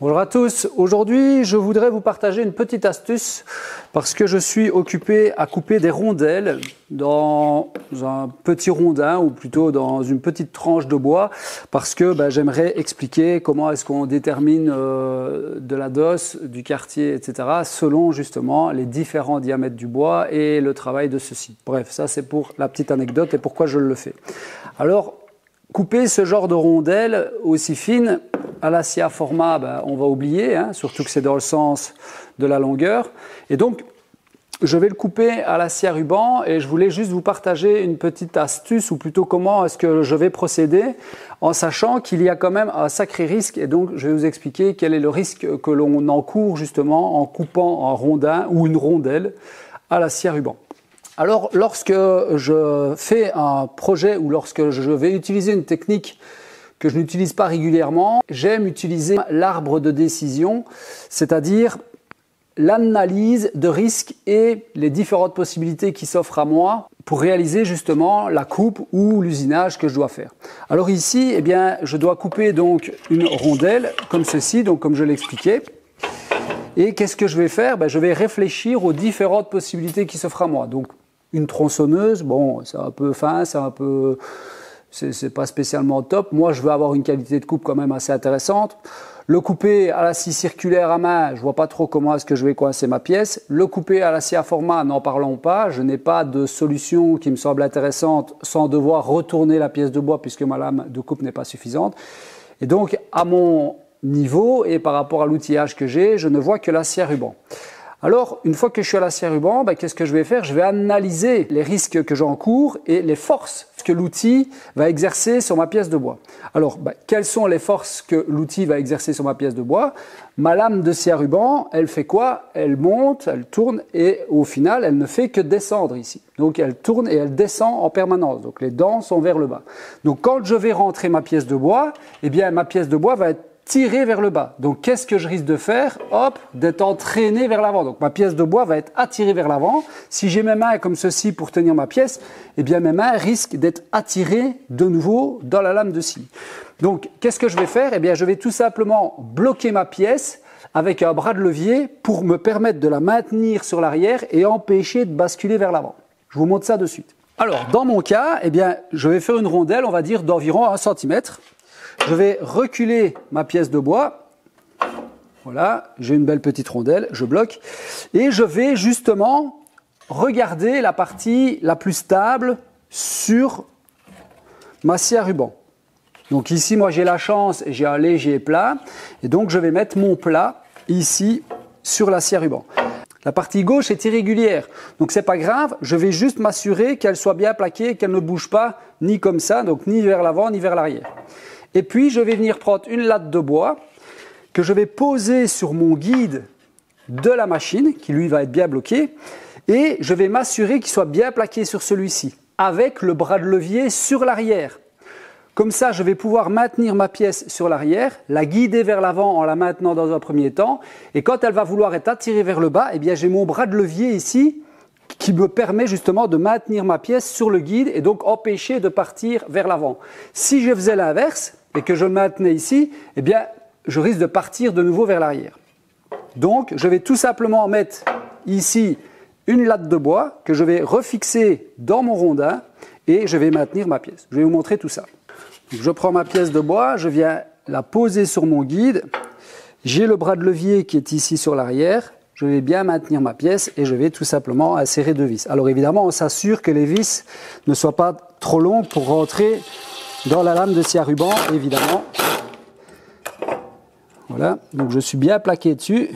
Bonjour à tous, aujourd'hui je voudrais vous partager une petite astuce parce que je suis occupé à couper des rondelles dans un petit rondin ou plutôt dans une petite tranche de bois parce que j'aimerais expliquer comment est-ce qu'on détermine de la DOS, du quartier, etc. selon justement les différents diamètres du bois et le travail de ceci. Bref, ça c'est pour la petite anecdote et pourquoi je le fais. Alors, couper ce genre de rondelles aussi fines, à la scie à format, on va oublier, surtout que c'est dans le sens de la longueur. Et donc, je vais le couper à la scie à ruban et je voulais juste vous partager une petite astuce ou plutôt comment est-ce que je vais procéder en sachant qu'il y a quand même un sacré risque et donc je vais vous expliquer quel est le risque que l'on encourt justement en coupant un rondin ou une rondelle à la scie à ruban. Alors, lorsque je fais un projet ou lorsque je vais utiliser une technique que je n'utilise pas régulièrement, j'aime utiliser l'arbre de décision, c'est-à-dire l'analyse de risques et les différentes possibilités qui s'offrent à moi pour réaliser justement la coupe ou l'usinage que je dois faire. Alors ici, je dois couper donc une rondelle comme ceci, donc comme je l'expliquais. Et qu'est-ce que je vais faire? Je vais réfléchir aux différentes possibilités qui s'offrent à moi. Donc une tronçonneuse, bon, c'est un peu fin, c'est pas spécialement top. Moi, je veux avoir une qualité de coupe quand même assez intéressante. Le couper à la scie circulaire à main, je vois pas trop comment est-ce que je vais coincer ma pièce. Le couper à la scie à format, n'en parlons pas. Je n'ai pas de solution qui me semble intéressante sans devoir retourner la pièce de bois puisque ma lame de coupe n'est pas suffisante. Et donc, à mon niveau et par rapport à l'outillage que j'ai, je ne vois que la scie à ruban. Alors, une fois que je suis à la scie à ruban, qu'est-ce que je vais faire? Je vais analyser les risques que j'encours et les forces que l'outil va exercer sur ma pièce de bois. Alors, quelles sont les forces que l'outil va exercer sur ma pièce de bois? Ma lame de scie à ruban, elle fait quoi? Elle monte, elle tourne et au final, elle ne fait que descendre ici. Donc, elle tourne et elle descend en permanence. Donc, les dents sont vers le bas. Donc, quand je vais rentrer ma pièce de bois, ma pièce de bois va être tiré vers le bas. Donc, qu'est-ce que je risque de faire? Hop, d'être entraîné vers l'avant. Donc, ma pièce de bois va être attirée vers l'avant. Si j'ai mes mains comme ceci pour tenir ma pièce, mes mains risquent d'être attirées de nouveau dans la lame de scie. Donc, qu'est-ce que je vais faire? Je vais tout simplement bloquer ma pièce avec un bras de levier pour me permettre de la maintenir sur l'arrière et empêcher de basculer vers l'avant. Je vous montre ça de suite. Alors, dans mon cas, je vais faire une rondelle, on va dire, d'environ 1 cm. Je vais reculer ma pièce de bois. Voilà, j'ai une belle petite rondelle, je bloque. Et je vais justement regarder la partie la plus stable sur ma scie à ruban. Donc ici, moi j'ai la chance, j'ai un léger plat. Et donc je vais mettre mon plat ici sur la scie à ruban. La partie gauche est irrégulière, donc c'est pas grave, je vais juste m'assurer qu'elle soit bien plaquée, qu'elle ne bouge pas ni comme ça, donc ni vers l'avant ni vers l'arrière. Et puis, je vais venir prendre une latte de bois que je vais poser sur mon guide de la machine, qui lui va être bien bloqué, et je vais m'assurer qu'il soit bien plaqué sur celui-ci, avec le bras de levier sur l'arrière. Comme ça, je vais pouvoir maintenir ma pièce sur l'arrière, la guider vers l'avant en la maintenant dans un premier temps, et quand elle va vouloir être attirée vers le bas, j'ai mon bras de levier ici, qui me permet justement de maintenir ma pièce sur le guide et donc empêcher de partir vers l'avant. Si je faisais l'inverse et que je le maintenais ici, je risque de partir de nouveau vers l'arrière. Donc, je vais tout simplement mettre ici une latte de bois que je vais refixer dans mon rondin et je vais maintenir ma pièce. Je vais vous montrer tout ça. Donc, je prends ma pièce de bois, je viens la poser sur mon guide. J'ai le bras de levier qui est ici sur l'arrière. Je vais bien maintenir ma pièce et je vais tout simplement insérer 2 vis. Alors évidemment, on s'assure que les vis ne soient pas trop longues pour rentrer dans la lame de scie à ruban, évidemment. Voilà, donc je suis bien plaqué dessus.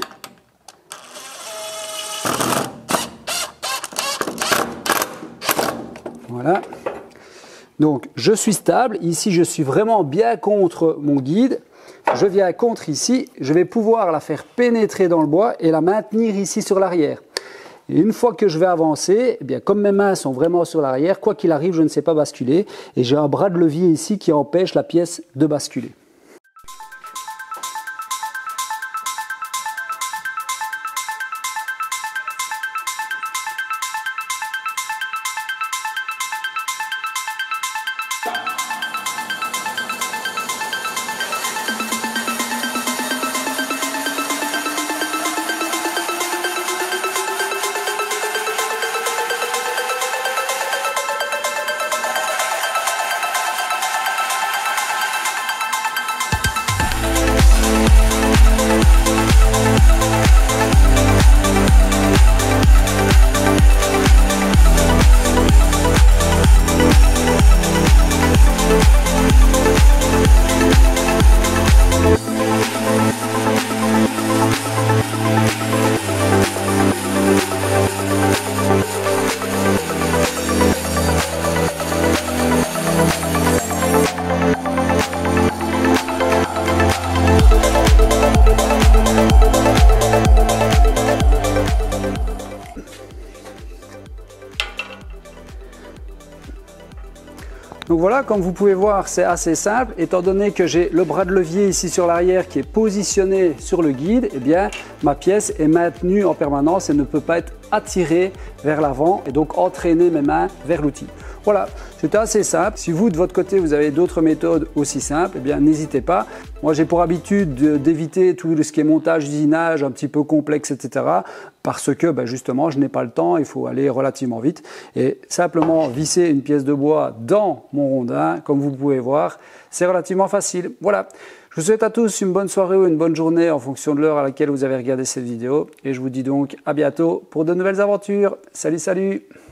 Voilà. Donc je suis stable. Ici, je suis vraiment bien contre mon guide. Je viens contre ici, je vais pouvoir la faire pénétrer dans le bois et la maintenir ici sur l'arrière. Et une fois que je vais avancer, comme mes mains sont vraiment sur l'arrière, quoi qu'il arrive, je ne sais pas basculer. Et j'ai un bras de levier ici qui empêche la pièce de basculer. Donc voilà, comme vous pouvez voir, c'est assez simple. Étant donné que j'ai le bras de levier ici sur l'arrière qui est positionné sur le guide, eh bien, ma pièce est maintenue en permanence et ne peut pas être attirée vers l'avant et donc entraîner mes mains vers l'outil. Voilà, c'était assez simple. Si vous, de votre côté, vous avez d'autres méthodes aussi simples, eh bien, n'hésitez pas. Moi, j'ai pour habitude d'éviter tout ce qui est montage, usinage, un petit peu complexe, etc. Parce que, justement, je n'ai pas le temps, il faut aller relativement vite. Et simplement visser une pièce de bois dans mon rondin, comme vous pouvez voir, c'est relativement facile. Voilà. Je vous souhaite à tous une bonne soirée ou une bonne journée en fonction de l'heure à laquelle vous avez regardé cette vidéo. Et je vous dis donc à bientôt pour de nouvelles aventures. Salut, salut!